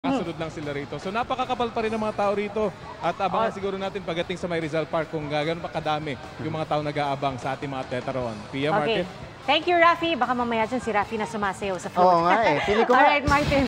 Kasunod lang sila rito. So napakakapal pa rin ng mga tao rito. At abangan siguro natin pagdating sa may Rizal Park kung gano'n pa kadami yung mga tao nag-aabang sa ating mga Tetraron. Pia, Okay. Martin? Thank you, Rafi. Baka mamaya dyan si Rafi na sumasayaw sa floor. Oo nga eh. Feeling ko nga, Alright, Martin.